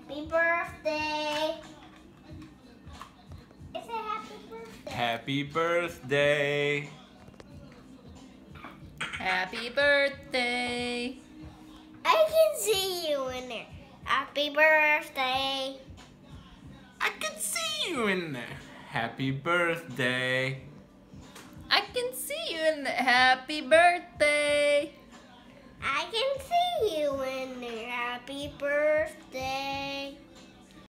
Happy birthday. Is it happy birthday? Happy birthday. Happy birthday. I can see you in there. Happy birthday. I can see you in there. Happy birthday. I can see you in the happy birthday. I can see you in there. Happy birthday.